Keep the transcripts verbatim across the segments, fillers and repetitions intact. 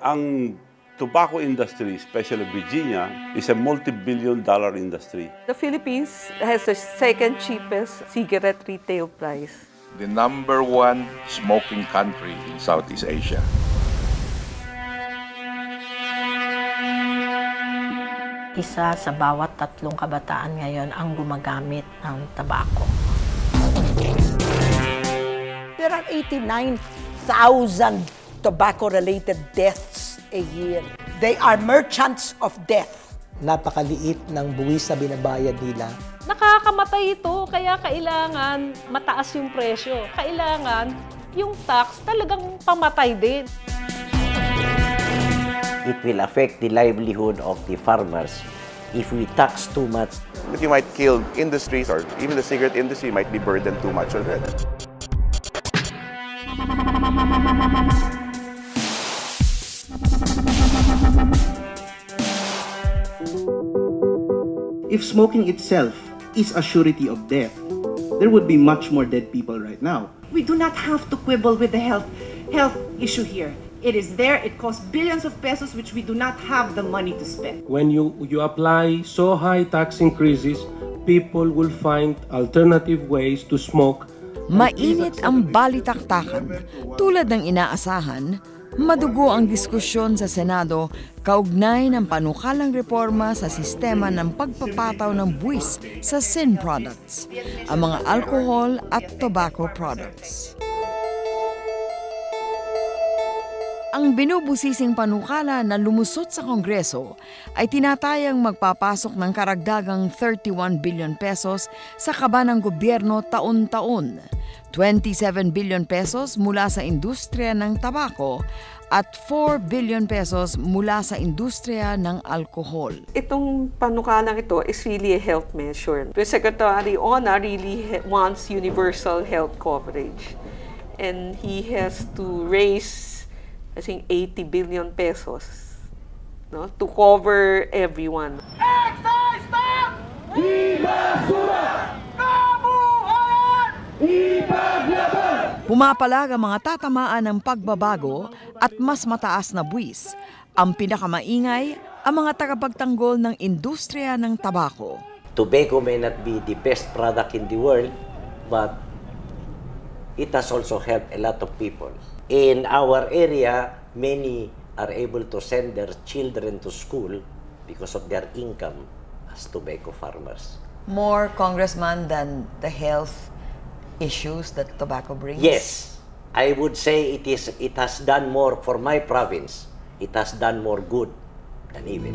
Ang tobacco industry, especially Virginia, is a multi-billion dollar industry. The Philippines has the second cheapest cigarette retail price. The number one smoking country in Southeast Asia. Isa sa bawat tatlong kabataan ngayon ang gumagamit ng tabako. There are eighty-nine thousand tobacco-related deaths a year. They are merchants of death. Napakaliit ng buwis na binabayad nila. Nakakamatay ito, kaya kailangan mataas yung presyo. Kailangan yung tax talagang pamatay din. It will affect the livelihood of the farmers if we tax too much. But you might kill industries, or even the cigarette industry might be burdened too much already. If smoking itself is a surety of death, there would be much more dead people right now. We do not have to quibble with the health, health issue here. It is there, it costs billions of pesos which we do not have the money to spend. When you, you apply so high tax increases, people will find alternative ways to smoke. Mainit ang balitaktakan. Tulad ng inaasahan, madugo ang diskusyon sa Senado kaugnay ng panukalang reforma sa sistema ng pagpapataw ng buwis sa sin products, ang mga alcohol at tobacco products. Ang binubusising panukala na lumusot sa Kongreso ay tinatayang magpapasok ng karagdagang thirty-one billion pesos sa kaba ng gobyerno taon-taon, twenty-seven billion pesos mula sa industriya ng tabako at four billion pesos mula sa industriya ng alkohol. Itong panukalang ito is really a health measure. The Secretary Ona really wants universal health coverage, and he has to raise I think eighty billion pesos, no, to cover everyone. Excise tax! Ibasura! Kabuhayan! Ipaglaban! Pumapalag ang mga tatamaan ng pagbabago at mas mataas na buwis. Ang pinakamaingay, ang mga tagapagtanggol ng industriya ng tabako. Tobacco may not be the best product in the world, but it has also helped a lot of people. In our area, many are able to send their children to school because of their income as tobacco farmers. More, Congressman, than the health issues that tobacco brings? Yes. I would say it is. It has done more for my province. It has done more good than evil.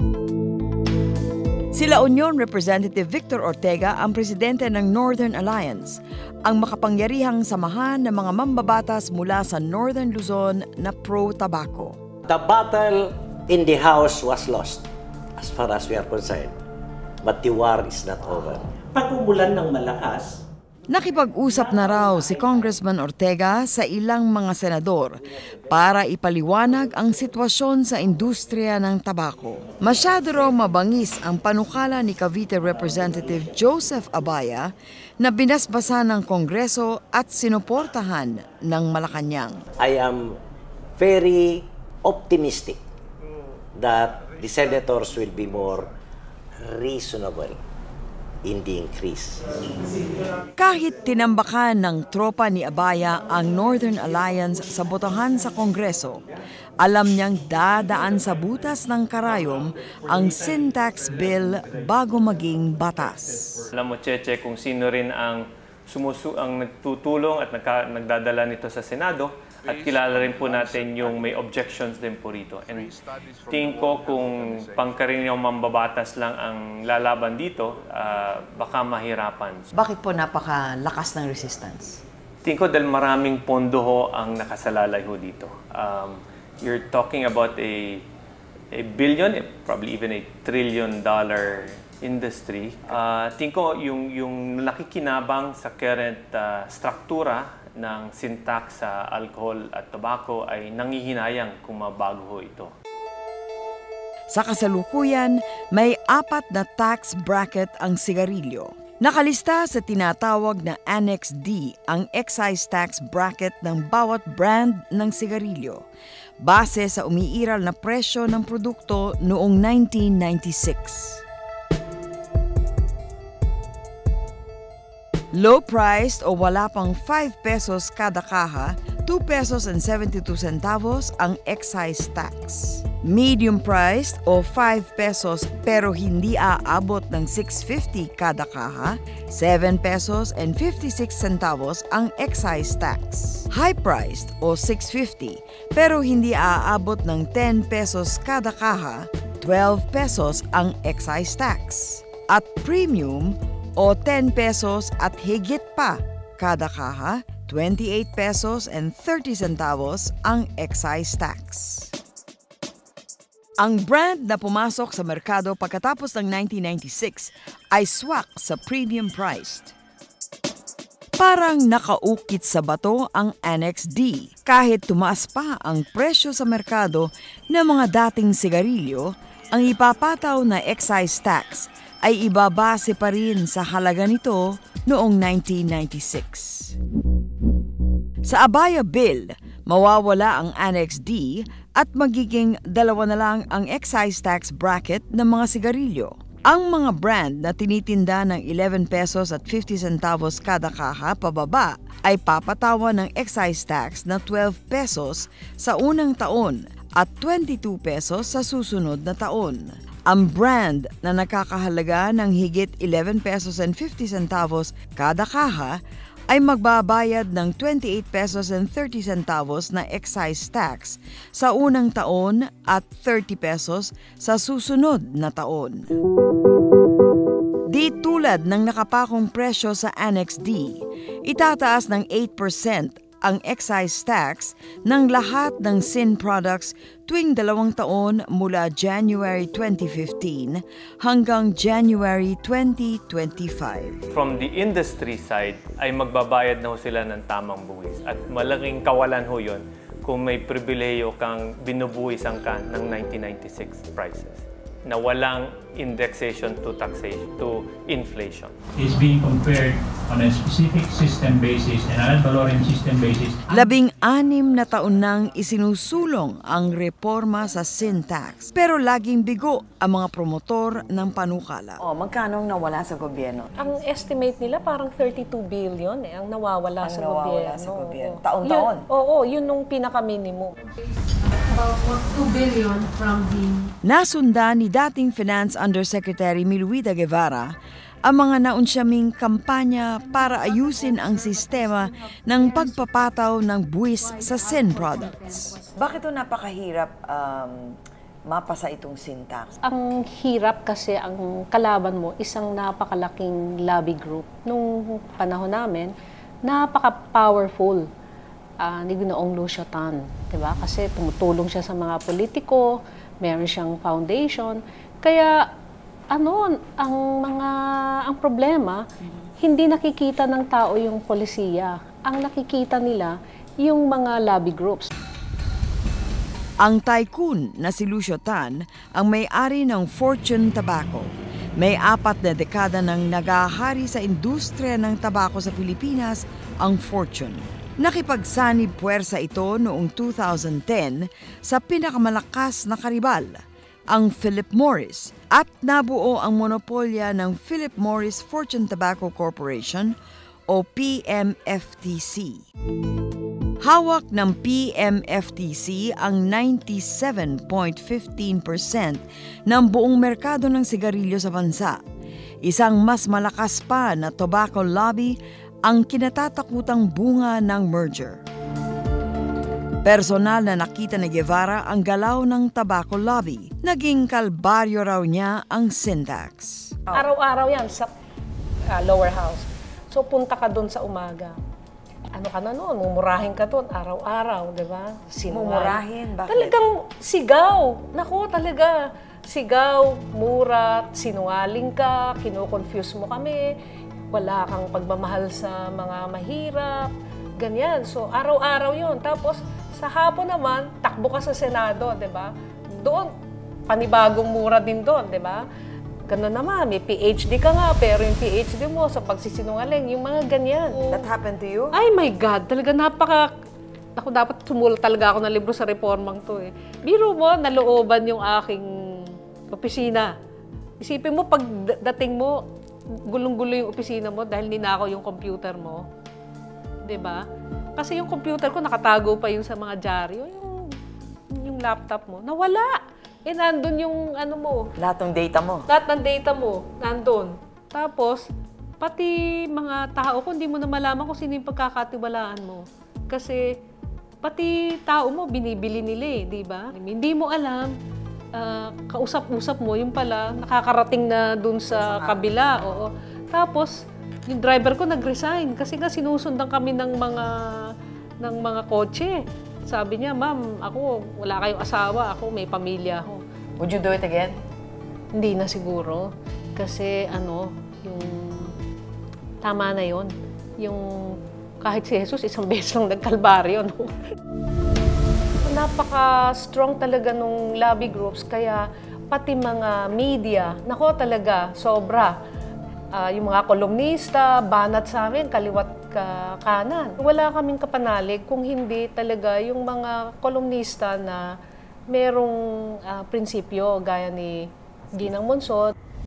Sila Union Representative Victor Ortega ang presidente ng Northern Alliance, ang makapangyarihang samahan ng mga mambabatas mula sa Northern Luzon na pro-tobacco. The battle in the House was lost as far as we are concerned. But the war is not over. Pag umulan ng malakas, nakipag-usap na raw si Congressman Ortega sa ilang mga senador para ipaliwanag ang sitwasyon sa industriya ng tabako. Masyado raw mabangis ang panukala ni Cavite Representative Joseph Abaya na binasbasa ng Kongreso at sinuportahan ng Malacanang. I am very optimistic that the senators will be more reasonable in the increase. Kahit tinambakan ng tropa ni Abaya ang Northern Alliance sa botohan sa Kongreso, alam niyang dadaan sa butas ng karayom ang sin tax bill bago maging batas. Alam mo, Cheche, kung sino rin ang, sumusu ang nagtutulong at nagka, nagdadala nito sa Senado, at kilala rin po natin yung may objections din po rito. And tingin ko kung pangkaraniwang mambabatas lang ang lalaban dito, uh, baka mahirapan. Bakit po napakalakas ng resistance? Tingin ko dahil maraming pondo ho ang nakasalalay ho dito. Um, you're talking about a, a billion, probably even a trillion dollar industry. Uh, tingin ko yung, yung nakikinabang sa current uh, struktura ng sin tax sa alcohol at tobacco ay nangihinayang kung mabago ho ito. Sa kasalukuyan, may apat na tax bracket ang sigarilyo. Nakalista sa tinatawag na Annex D ang excise tax bracket ng bawat brand ng sigarilyo base sa umiiral na presyo ng produkto noong nineteen ninety-six. Low-priced o wala pang five pesos kada kaha, two pesos and seventy-two centavos ang excise tax. Medium-priced o five pesos pero hindi aabot ng six fifty kada kaha, seven pesos and fifty-six centavos ang excise tax. High-priced o six fifty pero hindi aabot ng ten pesos kada kaha, twelve pesos ang excise tax. At premium o ten pesos at higit pa kada kaha, twenty-eight pesos and thirty centavos ang excise tax. Ang brand na pumasok sa merkado pagkatapos ng nineteen ninety-six ay swak sa premium priced. Parang nakaukit sa bato ang Annex D kahit tumaas pa ang presyo sa merkado ng mga dating sigarilyo, ang ipapataw na excise tax ay ibabase pa rin sa halaga nito noong nineteen ninety-six. Sa Abaya Bill, mawawala ang Annex D at magiging dalawa na lang ang excise tax bracket ng mga sigarilyo. Ang mga brand na tinitinda ng eleven pesos at fifty centavos kada kaha pababa ay papatawa ng excise tax na twelve pesos sa unang taon at twenty-two pesos sa susunod na taon. Ang brand na nakakahalaga ng higit eleven pesos and fifty centavos kada kaha ay magbabayad ng twenty-eight pesos and thirty centavos na excise tax sa unang taon at thirty pesos sa susunod na taon. Di tulad ng nakapakong presyo sa Annex D, itataas ng eight percent ang excise tax ng lahat ng sin products tuwing dalawang taon mula January twenty fifteen hanggang January twenty twenty-five. From the industry side ay magbabayad na ho sila ng tamang buwis at malaking kawalan ho yun kung may pribileyo kang binubuwisan ka ng nineteen ninety-six prices na walang indexation to taxation to inflation. Is being compared on a specific system basis and ad valorem system basis. Labing-anim na taon nang isinusulong ang reforma sa sin tax pero laging bigo ang mga promotor ng panukala. Oh, magkano ang nawala sa gobyerno? Ang estimate nila parang thirty-two billion eh, ang nawawala ang sa nawawala gobyerno. Sa gobyerno. Taon-taon? Oo, yun nung pinaka-minimum. About two billion from the... Nasundan ni dating Finance Undersecretary Miluida Guevara ang mga naunsyaming kampanya para ayusin ang sistema ng pagpapataw ng buwis sa sin products. Bakit ito napakahirap um, mapasa itong sin tax? Ang hirap kasi ang kalaban mo isang napakalaking lobby group. Nung panahon namin, napaka-powerful. Uh, ni Ginoong Lucio Tan, diba? Kasi tumutulong siya sa mga politiko, meron siyang foundation. Kaya ano, ang mga ang problema, hindi nakikita ng tao yung polisiya. Ang nakikita nila yung mga lobby groups. Ang tycoon na si Lucio Tan ang may-ari ng Fortune Tobacco. May apat na dekada nang nagahari sa industriya ng tabako sa Pilipinas ang Fortune. Nakipagsanib puwersa ito noong two thousand ten sa pinakamalakas na karibal, ang Philip Morris, at nabuo ang monopolya ng Philip Morris Fortune Tobacco Corporation o P M F T C. Hawak ng P M F T C ang ninety-seven point one five percent ng buong merkado ng sigarilyo sa bansa. Isang mas malakas pa na tobacco lobby ang kinatatakutang bunga ng merger. Personal na nakita ni Guevara ang galaw ng tobacco lobby. Naging kalbaryo raw niya ang sin tax. Araw-araw yan sa uh, lower house. So punta ka doon sa umaga. Ano ka na noon? Mumurahin ka doon araw-araw, di ba? Mumurahin? Bakit? Talagang sigaw. Naku, talaga. Sigaw, murat, sinungaling ka, kino-confuse mo kami. Wala kang pagmamahal sa mga mahirap, ganyan. So, araw-araw yun. Tapos, sa hapon naman, takbo ka sa Senado, di ba? Doon, panibagong mura din doon, di ba? Ganun naman, may P H D ka nga, pero yung P H D mo sa pagsisinungaling, yung mga ganyan. That happened to you? Ay my God, talaga napaka... Ako dapat sumulat talaga ako ng libro sa reformang to eh. Biro mo, nalooban yung aking opisina. Isipin mo, pag dating mo, gulong-gulo yung opisina mo dahil ninakaw yung computer mo. Diba? Kasi yung computer ko, nakatago pa yung sa mga dyaryo. Yung, yung laptop mo, nawala. Eh, nandun yung ano mo. Lahat ng data mo. Lahat ng data mo, nandun. Tapos, pati mga tao ko, hindi mo na malaman kung sino yung pagkakatiwalaan mo. Kasi, pati tao mo, binibili nila eh, di ba? Hindi mo alam, uh, kausap-usap mo, yung pala, nakakarating na dun sa kabila. Oo. Tapos, yung driver ko nag-resign kasi nga sinusundan kami ng mga, ng mga kotse. Sabi niya, ma'am, ako, wala kayong asawa, ako, may pamilya ako. Would you do it again? Hindi na siguro. Kasi, ano, yung, tama na yon. Yung, kahit si Jesus, isang beses lang nagkalbaryo, no? Napaka-strong talaga nung lobby groups, kaya pati mga media, nako talaga, sobra. Uh, yung mga kolumnista, banat sa amin, kaliwat ka kanan. Wala kaming kapanalig kung hindi talaga yung mga kolumnista na merong uh, prinsipyo gaya ni Ginang Monsod.